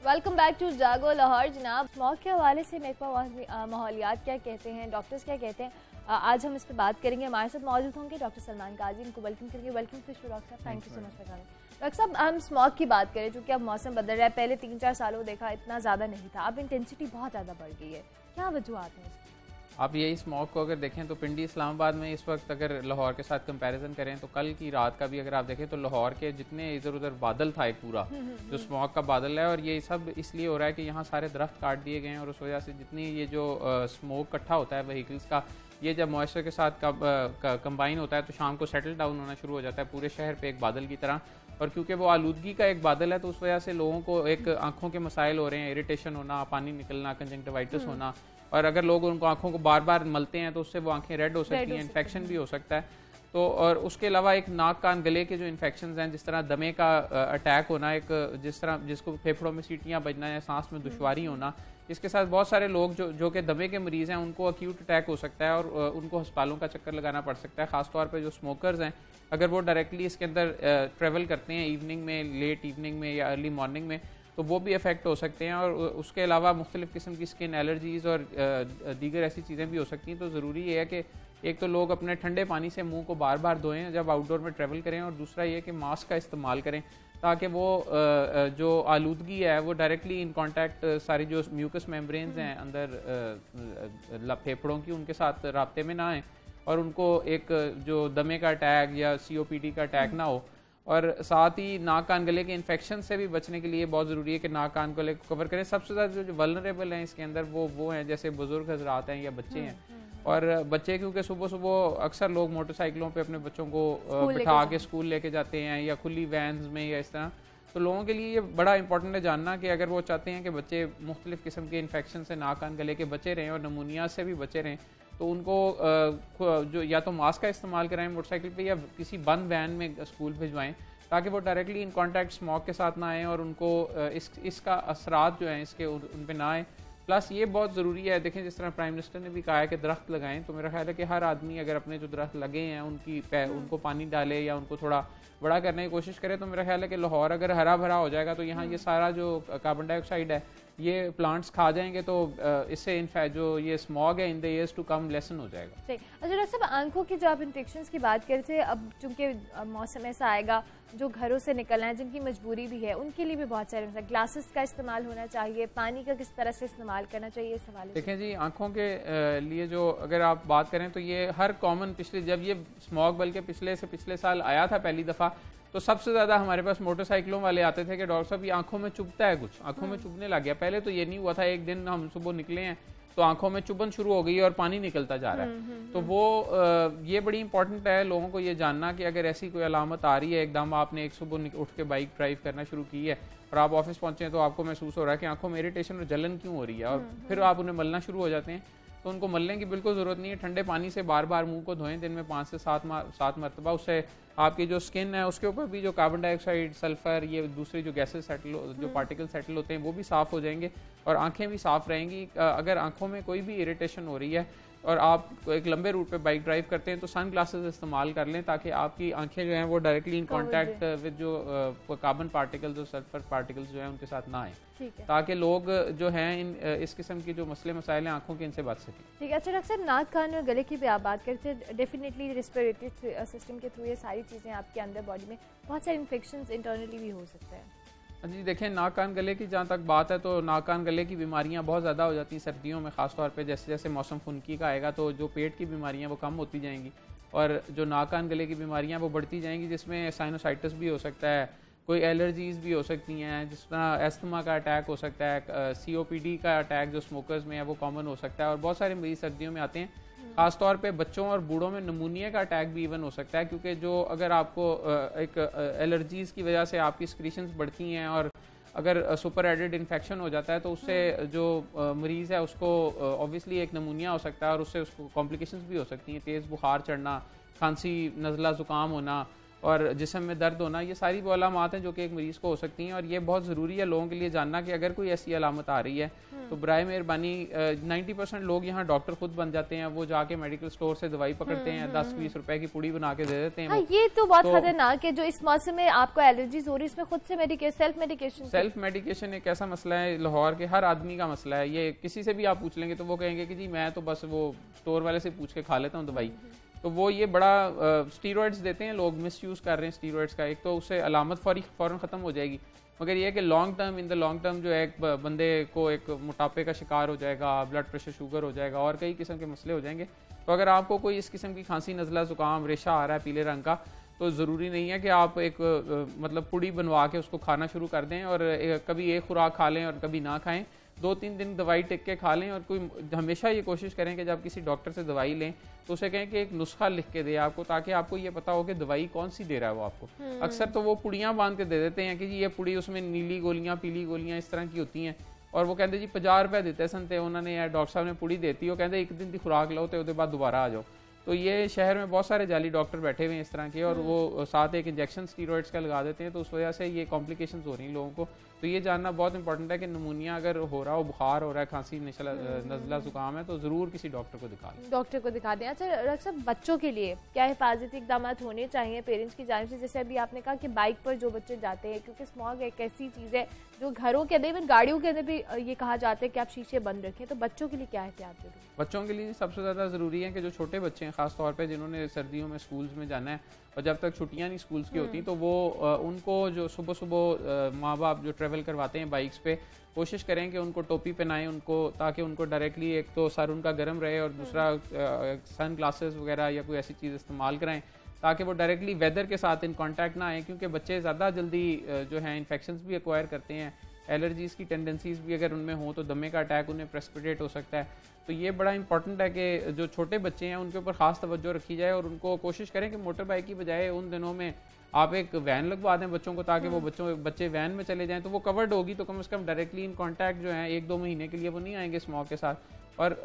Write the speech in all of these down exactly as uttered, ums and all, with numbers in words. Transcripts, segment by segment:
Welcome back to जागो लाहौर। जनाब, smog के हवाले से महकमा माहौलियात क्या कहते हैं, डॉक्टर्स क्या कहते हैं, आज हम इस पर बात करेंगे। हमारे साथ मौजूद होंगे डॉक्टर सलमान काजी, इनको वेलकम करेंगे। वेलकम टू शो डॉक्टर साहब, thank you so much for coming. Doctor साहब, हम स्मॉग की बात करें, चूँकि अब मौसम बदल रहा है, पहले तीन चार सालों देखा इतना ज़्यादा नहीं था, अब इंटेंसिटी बहुत ज़्यादा बढ़ गई है, क्या वजूहत हैं? आप यही स्मॉग को अगर देखें तो पिंडी इस्लामाबाद में इस वक्त अगर लाहौर के साथ कंपैरिजन करें तो कल की रात का भी अगर आप देखें तो लाहौर के जितने इधर उधर बादल था एक पूरा जो स्मॉग का बादल है, और ये सब इसलिए हो रहा है कि यहाँ सारे दरख्त काट दिए गए हैं और उस वजह से जितनी ये जो स्मोक इकट्ठा होता है व्हीकल्स का, ये जब मॉइस्चर के साथ कंबाइन होता है तो शाम को सेटल डाउन होना शुरू हो जाता है पूरे शहर पे एक बादल की तरह। और क्योंकि वो आलूदगी का एक बादल है तो उस वजह से लोगों को एक आंखों के मसाइल हो रहे हैं, इरिटेशन होना, पानी निकलना, कंजंक्टिवाइटिस होना, और अगर लोग उनको आंखों को बार बार मलते हैं तो उससे वो आंखें रेड हो सकती हैं, इन्फेक्शन भी हो सकता है। तो और उसके अलावा एक नाक कान गले के जो इन्फेक्शंस हैं, जिस तरह दमे का अटैक होना, एक जिस तरह जिसको फेफड़ों में सीटियाँ बजना या सांस में दुश्वारी होना, इसके साथ बहुत सारे लोग जो जो कि दमे के मरीज़ हैं उनको अक्यूट अटैक हो सकता है और उनको अस्पतालों का चक्कर लगाना पड़ सकता है। ख़ासतौर पर जो स्मोकर्स हैं, अगर वो डायरेक्टली इसके अंदर ट्रेवल करते हैं इवनिंग में, लेट इवनिंग में या अर्ली मॉर्निंग में, तो वो भी अफेक्ट हो सकते हैं। और उसके अलावा मुख्तलिफ़ किस्म की स्किन एलर्जीज़ और दीगर ऐसी चीज़ें भी हो सकती हैं। तो ज़रूरी ये है कि एक तो लोग अपने ठंडे पानी से मुंह को बार बार धोएं जब आउटडोर में ट्रैवल करें, और दूसरा ये कि मास्क का इस्तेमाल करें ताकि वो जो आलूदगी है वो डायरेक्टली इन कांटेक्ट सारी जो म्यूकस मेम्ब्रेन्स हैं अंदर फेफड़ों की, उनके साथ राब्ते में ना आए और उनको एक जो दमे का अटैक या सी ओ पी डी का अटैक ना हो। और साथ ही नाक कान गले के इन्फेक्शन से भी बचने के लिए बहुत ज़रूरी है कि नाक कान गले को कवर करें। सबसे ज़्यादा जो वल्नरेबल हैं इसके अंदर वो वो हैं जैसे बुजुर्ग हजरात हैं या बच्चे हैं। और बच्चे क्योंकि सुबह सुबह अक्सर लोग मोटरसाइकिलों पे अपने बच्चों को बिठा के स्कूल लेके जाते हैं या खुली वैन्स में या इस तरह, तो लोगों के लिए ये बड़ा इंपॉर्टेंट है जानना कि अगर वो चाहते हैं कि बच्चे मुख्तलिफ़ किस्म के इन्फेक्शन से नाक कान गले के बचे रहें और नमूनिया से भी बचे रहें, तो उनको जो या तो मास्क का इस्तेमाल कराएं मोटरसाइकिल पे या किसी बंद वैन में स्कूल भिजवाएं ताकि वो डायरेक्टली इन कांटेक्ट स्मॉग के साथ ना आएँ और उनको इस इसका असरात जो हैं इसके उन पे ना आए। प्लस ये बहुत ज़रूरी है, देखें जिस तरह प्राइम मिनिस्टर ने भी कहा है कि दरख्त लगाएं, तो मेरा ख्याल है कि हर आदमी अगर अपने जो दरख्त लगे हैं उनकी उनको पानी डाले या उनको थोड़ा बड़ा करने की कोशिश करे, तो मेरा ख्याल है कि लाहौर अगर हरा भरा हो जाएगा तो यहाँ ये सारा जो कार्बन डाइऑक्साइड है ये प्लांट्स खा जाएंगे, तो इससे इनफैक्ट जो ये स्मॉग है in the years to come lessen हो जाएगा। सही। अच्छा डॉक्टर साहब, आंखों की जो आप इन्फेक्शंस की बात कर रहे थे, अब चूंकि मौसम ऐसा आएगा जो घरों से निकलना है, जिनकी मजबूरी भी है, उनके लिए भी बहुत सारे ग्लासेस का इस्तेमाल होना चाहिए, पानी का किस तरह से इस्तेमाल करना चाहिए, इस हवाले से देखें जी। आंखों के लिए जो अगर आप बात करें तो ये हर कॉमन पिछले जब ये स्मॉग बल्कि पिछले से पिछले साल आया था पहली दफ़ा, तो सबसे ज़्यादा हमारे पास मोटरसाइकिलों वाले आते थे कि डॉक्टर साहब ये आंखों में चुभता है, कुछ आंखों में चुभने लग गया। पहले तो ये नहीं हुआ था, एक दिन हम सुबह निकले हैं तो आंखों में चुभन शुरू हो गई और पानी निकलता जा रहा है। तो वो ये बड़ी इंपॉर्टेंट है लोगों को ये जानना कि अगर ऐसी कोई अलामत आ रही है, एकदम आपने एक सुबह उठ के बाइक ड्राइव करना शुरू की है और आप ऑफिस पहुंचे हैं तो आपको महसूस हो रहा है कि आंखों में इरिटेशन और जलन क्यों हो रही है, और फिर आप उन्हें मलना शुरू हो जाते हैं, तो उनको मलने की बिल्कुल ज़रूरत नहीं है। ठंडे पानी से बार बार मुंह को धोएं दिन में पाँच से सात सात मरतबा, उससे आपकी जो स्किन है उसके ऊपर भी जो कार्बन डाइऑक्साइड, सल्फर, ये दूसरी जो गैसेस सेटल जो पार्टिकल सेटल होते हैं वो भी साफ़ हो जाएंगे और आंखें भी साफ़ रहेंगी। अगर आंखों में कोई भी इरिटेशन हो रही है और आप एक लंबे रूट पे बाइक ड्राइव करते हैं तो सन ग्लासेस इस्तेमाल कर लें ताकि आपकी आंखें जो हैं वो डायरेक्टली इन कांटेक्ट विद जो कार्बन पार्टिकल्स और सल्फर पार्टिकल्स जो हैं उनके साथ ना आएँ, ताकि लोग जो हैं इन इस किस्म की जो मसले मसाइल हैं आंखों के इनसे बच सकें। ठीक है। अच्छा डॉक्टर साहब, नाक कान और गले की भी आप बात करते हैं, डेफिनेटली रेस्पिरेटरी सिस्टम के थ्रू ये सारी चीज़ें आपके अंदर बॉडी में बहुत सारे इन्फेक्शन इंटरनली भी हो सकते हैं। जी देखें, नाक कान गले की जहाँ तक बात है तो नाक कान गले की बीमारियाँ बहुत ज़्यादा हो जाती हैं सर्दियों में, ख़ासतौर पे जैसे जैसे मौसम खुनकी का आएगा तो जो पेट की बीमारियाँ वो कम होती जाएंगी और जो नाक कान गले की बीमारियाँ वो बढ़ती जाएंगी, जिसमें साइनोसाइटिस भी हो सकता है, कोई एलर्जीज़ भी हो सकती हैं, जिस तरह एस्थमा का अटैक हो सकता है, सी ओ पी डी का अटैक जो स्मोकर्स में है वो कॉमन हो सकता है, और बहुत सारे मरीज सर्दियों में आते हैं। ख़ासतौर पे बच्चों और बूढ़ों में नमूनिया का अटैक भी इवन हो सकता है, क्योंकि जो अगर आपको एक एलर्जीज़ की वजह से आपकी स्क्रीशंस बढ़ती हैं और अगर सुपर एडेड इन्फेक्शन हो जाता है तो उससे जो मरीज़ है उसको ऑब्वियसली एक नमूनिया हो सकता है और उससे उसको कॉम्प्लिकेशंस भी हो सकती हैं, तेज़ बुखार चढ़ना, खांसी, नज़ला, ज़ुकाम होना, और जिस्म में दर्द होना, ये सारी वो अलामत हैं जो कि एक मरीज़ को हो सकती हैं। और ये बहुत ज़रूरी है लोगों के लिए जानना कि अगर कोई ऐसी अलामत आ रही है तो बराए मेहरबानी नाइन्टी परसेंट लोग यहाँ डॉक्टर खुद बन जाते हैं, वो जाके मेडिकल स्टोर से दवाई पकड़ते हैं, दस बीस रुपए की पुड़ी बना के दे देते हैं। हाँ, ये तो बहुत खतरनाक है जो इस मौसम में आपको एलर्जीज हो रही है, इसमें खुद से medication, self medication self medication एक ऐसा मसला है, लाहौर के हर आदमी का मसला है। ये किसी से भी आप पूछ लेंगे तो वो कहेंगे कि जी मैं तो बस वो स्टोर वाले से पूछ के खा लेता हूँ दवाई। तो वो ये बड़ा स्टीरॉइड्स देते हैं, लोग मिस यूज़ कर रहे हैं स्टीरॉइड्स का। एक तो उससे अलामत फौरी फ़ौरन ख़त्म हो जाएगी, मगर ये है कि long term, in the long term जो है एक बंदे को एक मोटापे का शिकार हो जाएगा, ब्लड प्रेशर, शुगर हो जाएगा और कई किस्म के मसले हो जाएंगे। तो अगर आपको कोई इस किस्म की खांसी, नज़ला, ज़ुकाम, रेशा आ रहा है पीले रंग का, तो ज़रूरी नहीं है कि आप एक मतलब पुड़ी बनवा के उसको खाना शुरू कर दें और एक, कभी एक खुराक खा लें और कभी ना खाएं। दो तीन दिन दवाई टिक के खा लें। और कोई हमेशा ये कोशिश करें कि जब किसी डॉक्टर से दवाई लें तो उसे कहें कि एक नुस्खा लिख के दे आपको, ताकि आपको ये पता हो कि दवाई कौन सी दे रहा है वो आपको। अक्सर तो वो पुड़ियाँ बांध के दे देते हैं कि जी ये पुड़ी, उसमें नीली गोलियाँ, पीली गोलियाँ इस तरह की होती हैं, और वो कहते जी पचास रुपये देते सन ते उन्होंने, या डॉक्टर साहब ने पुड़ी देती, वो कहते एक दिन की खुराक लो तो उसके बाद दोबारा आ जाओ। तो ये शहर में बहुत सारे जाली डॉक्टर बैठे हुए हैं इस तरह के, और वो साथ एक इंजेक्शन स्टीरॉइड्स का लगा देते हैं, तो उस वजह से ये कॉम्प्लिकेशंस हो रही हैं लोगों को। तो ये जानना बहुत इंपॉर्टेंट है कि नमूनिया अगर हो रहा हो, बुखार हो रहा है, खांसी, नज़ला, ज़ुकाम है, तो ज़रूर किसी डॉक्टर को दिखा दें। डॉक्टर को दिखा दें। अच्छा डॉक्टर साहब, बच्चों के लिए क्या हिफाजती इकदाम होने चाहिए पेरेंट्स की जानिब से? जैसे अभी आपने कहा कि बाइक पर जो बच्चे जाते हैं, क्योंकि स्मॉग एक ऐसी चीज़ है जो घरों के अंदर, इवन गाड़ियों के अंदर भी ये कहा जाता है कि आप शीशे बंद रखें, तो बच्चों के लिए क्या एहतियात जरूरी है? बच्चों के लिए सबसे ज़्यादा ज़रूरी है कि जो छोटे बच्चे हैं, ख़ास तौर पे जिन्होंने सर्दियों में स्कूल्स में जाना है और जब तक छुट्टियां नहीं स्कूल्स की होती, तो वो उनको जो सुबह सुबह माँ बाप जो ट्रैवल करवाते हैं बाइक्स पे, कोशिश करें कि उनको टोपी पहनाएं उनको, ताकि उनको डायरेक्टली एक तो सर उनका गर्म रहे और दूसरा सन ग्लासेस वगैरह या कोई ऐसी चीज़ इस्तेमाल कराएं ताकि वो डायरेक्टली वेदर के साथ इन कांटेक्ट ना आए, क्योंकि बच्चे ज़्यादा जल्दी जो है इन्फेक्शंस भी एक्वायर करते हैं। एलर्जीज़ की टेंडेंसीज भी अगर उनमें हो तो दमे का अटैक उन्हें प्रेसिपिटेट हो सकता है। तो ये बड़ा इंपॉर्टेंट है कि जो छोटे बच्चे हैं उनके ऊपर ख़ास तवज्जो रखी जाए, और उनको कोशिश करें कि मोटर बाइक की बजाय उन दिनों में आप एक वैन लगवा दें बच्चों को, ताकि वो बच्चों बच्चे वैन में चले जाएं, तो वो कवर्ड होगी, तो कम से कम डायरेक्टली इन कांटेक्ट जो है एक दो महीने के लिए वो नहीं आएंगे स्मॉग के साथ, और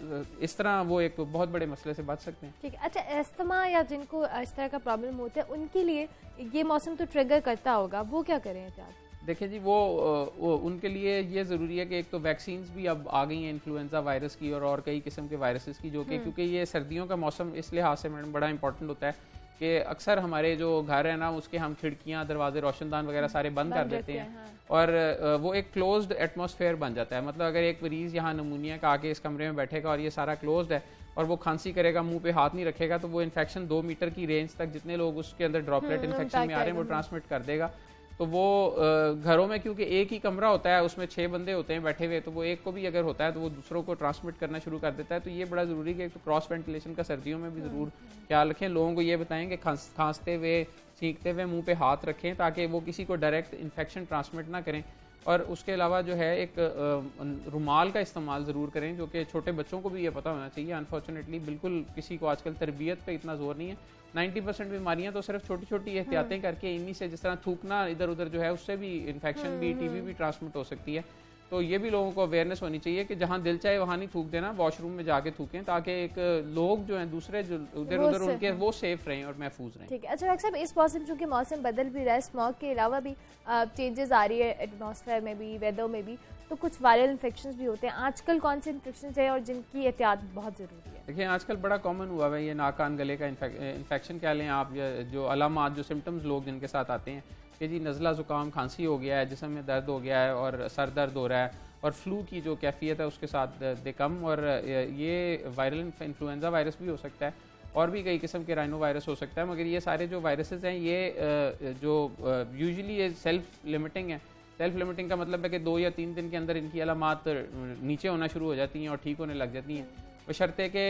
इस तरह वो एक बहुत बड़े मसले से बच सकते हैं। ठीक है। अच्छा, अस्थमा या जिनको इस तरह का प्रॉब्लम होता है उनके लिए ये मौसम तो ट्रिगर करता होगा, वो क्या करें एहतियात? देखिए जी, वो, वो उनके लिए ये ज़रूरी है कि एक तो वैक्सीन्स भी अब आ गई हैं इन्फ्लुएंजा वायरस की और और कई किस्म के वायरसेस की, जो कि क्योंकि ये सर्दियों का मौसम इस लिहाज से मैडम बड़ा इंपॉर्टेंट होता है कि अक्सर हमारे जो घर है ना उसके हम खिड़कियाँ, दरवाजे, रोशनदान वगैरह सारे बंद कर देते हैं, हाँ। और वो एक क्लोज्ड एटमॉस्फेयर बन जाता है। मतलब अगर एक मरीज़ यहाँ नमूनिया का आके इस कमरे में बैठेगा और ये सारा क्लोज्ड है और वो खांसी करेगा, मुंह पे हाथ नहीं रखेगा, तो वो इन्फेक्शन दो मीटर की रेंज तक जितने लोग उसके अंदर ड्रॉपलेट इन्फेक्शन में आ रहे हैं वो ट्रांसमिट कर देगा। तो वो घरों में क्योंकि एक ही कमरा होता है, उसमें छः बंदे होते हैं बैठे हुए, तो वो एक को भी अगर होता है तो वो दूसरों को ट्रांसमिट करना शुरू कर देता है। तो ये बड़ा ज़रूरी है कि तो क्रॉस वेंटिलेशन का सर्दियों में भी ज़रूर ख्याल रखें। लोगों को ये बताएं कि खांस खांसते हुए, छींकते हुए मुंह पे हाथ रखें ताकि वो किसी को डायरेक्ट इन्फेक्शन ट्रांसमिट ना करें। और उसके अलावा जो है एक रुमाल का इस्तेमाल ज़रूर करें, जो कि छोटे बच्चों को भी ये पता होना चाहिए। अनफॉर्चुनेटली बिल्कुल किसी को आजकल तरबियत पे इतना जोर नहीं है। नाइन्टी परसेंट बीमारियां तो सिर्फ छोटी छोटी एहतियातें करके, इन्हीं से, जिस तरह थूकना इधर उधर जो है उससे भी इन्फेक्शन भी, टीबी भी ट्रांसमिट हो सकती है। तो ये भी लोगों को अवेयरनेस होनी चाहिए कि जहाँ दिल चाहे वहाँ नहीं थूक देना, वॉशरूम में जाके थूकें, ताकि एक लोग जो हैं दूसरे जो उधर उधर उनके वो सेफ रहें और महफूज रहें। ठीक है। अच्छा डॉक्टर साहब, इस मौसम चूँकि मौसम बदल भी रहा है, स्मॉग के अलावा भी चेंजेस आ रही है एटमॉस्फेयर में भी, वेदर में भी, तो कुछ वायरल इन्फेक्शंस भी होते हैं। आजकल कौन से इन्फेक्शंस हैं और जिनकी एहतियात बहुत ज़रूरी है? देखिए, आजकल बड़ा कॉमन हुआ है ये नाक कान गले का इन्फेक्शन कह लें आप, जो अलामात, जो सिम्टम्स लोग जिनके साथ आते हैं कि जी नज़ला, ज़ुकाम, खांसी हो गया है, जिस्म में दर्द हो गया है और सर दर्द हो रहा है, और फ्लू की जो कैफियत है उसके साथ दे कम, और ये वायरल इन्फ्लुएंजा वायरस भी हो सकता है और भी कई किस्म के राइनो वायरस हो सकता है। मगर ये सारे जो वायरसेस हैं ये जो यूजुअली ये सेल्फ लिमिटिंग है। सेल्फ लिमिटिंग का मतलब है कि दो या तीन दिन के अंदर इनकी अलामात नीचे होना शुरू हो जाती हैं और ठीक होने लग जाती हैं, बशर्ते कि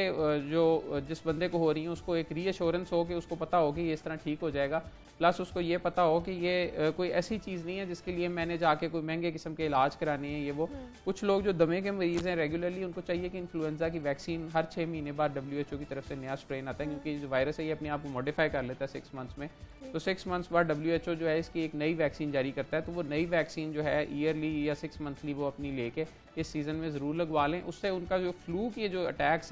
जो जिस बंदे को हो रही है उसको एक रीअश्योरेंस हो कि उसको पता हो कि ये इस तरह ठीक हो जाएगा, प्लस उसको ये पता हो कि ये कोई ऐसी चीज़ नहीं है जिसके लिए मैंने जाके कोई महंगे किस्म के इलाज कराने हैं। ये वो कुछ लोग जो दमे के मरीज़ हैं रेगुलरली, उनको चाहिए कि इन्फ्लुएंजा की वैक्सीन हर छः महीने बाद डब्ल्यू एच ओ की तरफ से नया स्ट्रेन आता है, क्योंकि जो वायरस है ये अपने आप को मॉडिफाई कर लेता है सिक्स मंथ्स में। तो सिक्स मंथ्स बाद डब्ल्यू एच ओ जो है इसकी एक नई वैक्सीन जारी करता है, तो वो नई वैक्सीन जो है ईयरली या सिक्स मंथली वो अपनी लेके इस सीज़न में ज़रूर लगवा लें। उससे उनका जो फ्लू के जो अटैक्स हैं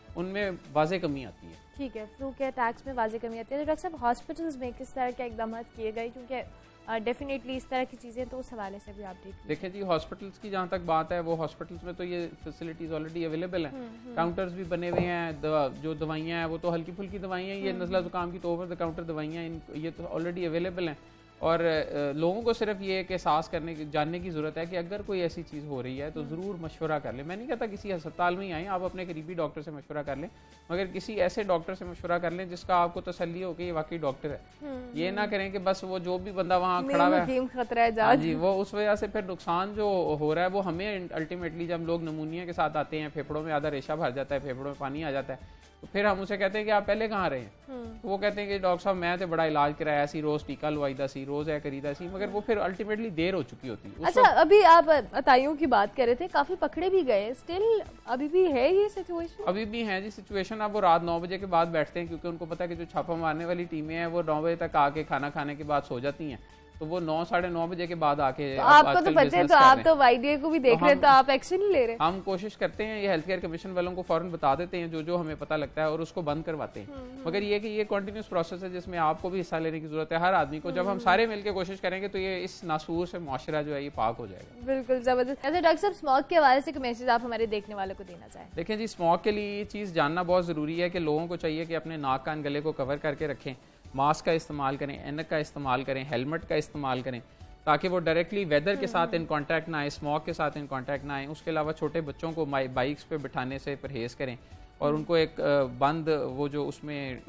उनमें वाज़े कमी आती है। ठीक है, फ्लू के अटैक्स में वाज़े कमी आती है। तो डॉक्टर साहब हॉस्पिटल्स में किस तरह के इकदाम किए गए, क्योंकि डेफिनेटली इस तरह की चीज़ें तो उस हवाले से भी अपडेट देखिए जी, हॉस्पिटल्स की जहाँ तक बात है, वो हॉस्पिटल्स में तो ये फैसिलिटीज़ ऑलरेडी अवेलेबल हैं, काउंटर्स भी बने हुए हैं, दवा जो दवाइयाँ हैं वो तो हल्की फुल्की दवाइयाँ, ये नज़ला ज़ुकाम की तो ओवर द काउंटर दवाइयाँ ये तो ऑलरेडी अवेलेबल हैं। और लोगों को सिर्फ ये एक एहसास करने की जानने की ज़रूरत है कि अगर कोई ऐसी चीज़ हो रही है तो ज़रूर मशवरा कर लें। मैं नहीं कहता किसी अस्पताल में ही आएँ, आप अपने करीबी डॉक्टर से मशवरा कर लें, मगर किसी ऐसे डॉक्टर से मशवरा कर लें जिसका आपको तसल्ली हो कि ये वाकई डॉक्टर है। ये ना करें कि बस वो जो भी बंदा वहाँ खड़ा हुआ है खतरा है हाँ जी, वो उस वजह से फिर नुकसान जो हो रहा है वो हमें अल्टीमेटली, जब लोग नमूनिया के साथ आते हैं, फेफड़ों में आधा रेशा भर जाता है, फेफड़ों में पानी आ जाता है, तो फिर हम उसे कहते हैं कि आप पहले कहाँ रहे हैं, तो वो कहते हैं कि डॉक्टर साहब मैं तो बड़ा इलाज कराया सी, रोज टीका लवाईदा सी, रोज है करीदा सी, मगर वो फिर अल्टीमेटली देर हो चुकी होती है। अच्छा, अभी आप अताइयों की बात कर रहे थे, काफी पकड़े भी गए, स्टिल अभी भी है ये सिचुएशन? अभी भी है जी सिचुएशन। अब वो रात नौ बजे के बाद बैठते हैं, क्योंकि उनको पता है कि जो छापा मारने वाली टीमें हैं वो नौ बजे तक आके खाना खाने के बाद सो जाती हैं, तो वो नौ साढ़े नौ बजे के बाद आके तो आपको तो बच्चे, तो आप तो वाईडीए को भी देख रहे हैं, तो आप एक्शन नहीं ले रहे? हम कोशिश करते हैं, ये हेल्थ केयर कमीशन वालों को फौरन बता देते हैं जो जो हमें पता लगता है और उसको बंद करवाते हैं। मगर ये कि ये कंटिन्यूस प्रोसेस है जिसमें आपको भी हिस्सा लेने की जरूरत है, हर आदमी को। जब हम सारे मिलकर कोशिश करेंगे तो ये इस नासूर से मुआशरा जो है ये पाक हो जाएगा। बिल्कुल जबरदस्त। ऐसे डॉक्टर साहब स्मोक के हवाले से मैसेज आप हमारे देखने वालों को देना चाहें? देखें जी, स्मोक के लिए ये चीज़ जानना बहुत ज़रूरी है कि लोगों को चाहिए कि अपने नाक कान गले को कवर करके रखें, मास्क का इस्तेमाल करें, एनक का इस्तेमाल करें, हेलमेट का इस्तेमाल करें, ताकि वो डायरेक्टली वेदर के साथ इन कांटेक्ट ना आए, स्मोक के साथ इन कांटेक्ट ना आए। उसके अलावा छोटे बच्चों को बाइक्स पे बिठाने से परहेज़ करें और उनको एक बंद वो जो उसमें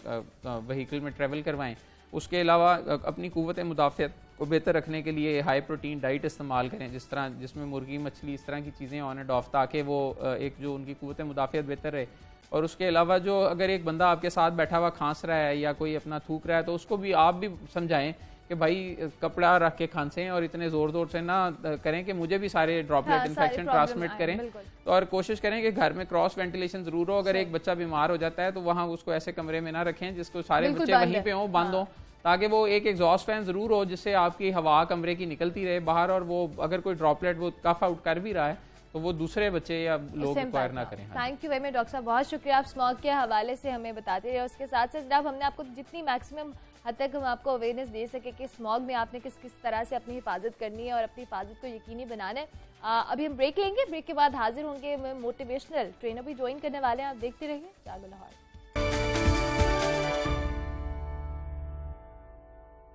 व्हीकल में ट्रैवल करवाएं। उसके अलावा अपनी क़ुव्वत मुदाफ़ियत को बेहतर रखने के लिए हाई प्रोटीन डाइट इस्तेमाल करें, जिस तरह जिसमें मुर्गी मछली इस तरह की चीज़ें ऑन एंड ऑफ, ताकि वो एक जो उनकी क़ुव्वत मुदाफ़ियत बेहतर रहे। और उसके अलावा जो अगर एक बंदा आपके साथ बैठा हुआ खांस रहा है या कोई अपना थूक रहा है, तो उसको भी आप भी समझाएं कि भाई कपड़ा रख के खांसें और इतने जोर जोर से ना करें कि मुझे भी सारे ड्रॉपलेट हाँ, इन्फेक्शन ट्रांसमिट करें। तो और कोशिश करें कि घर में क्रॉस वेंटिलेशन जरूर हो। अगर एक बच्चा बीमार हो जाता है तो वहाँ उसको ऐसे कमरे में ना रखें जिसको सारे बच्चे वहीं पे हों, बंद हों, ताकि वो एक एग्जॉस्ट फैन जरूर हो जिससे आपकी हवा कमरे की निकलती रहे बाहर, और वो अगर कोई ड्रॉपलेट वो कफ आउट कर भी रहा है तो वो दूसरे बच्चे या लोग रिक्वायर ना करें। Thank you very much doctor साहब, बहुत शुक्रिया, आप स्मोक के हवाले से हमें बताते रहे। उसके साथ साथ जनाब हमने आपको जितनी मैक्सिमम हद तक हम आपको अवेयरनेस दे सके कि स्मोक में आपने किस किस तरह से अपनी हिफाजत करनी है और अपनी हिफाजत को यकीनी बनाना है। आ, अभी हम ब्रेक लेंगे, ब्रेक के बाद हाजिर होंगे, मोटिवेशनल ट्रेनर भी ज्वाइन करने वाले हैं। आप देखते रहिए जागो लाहौर।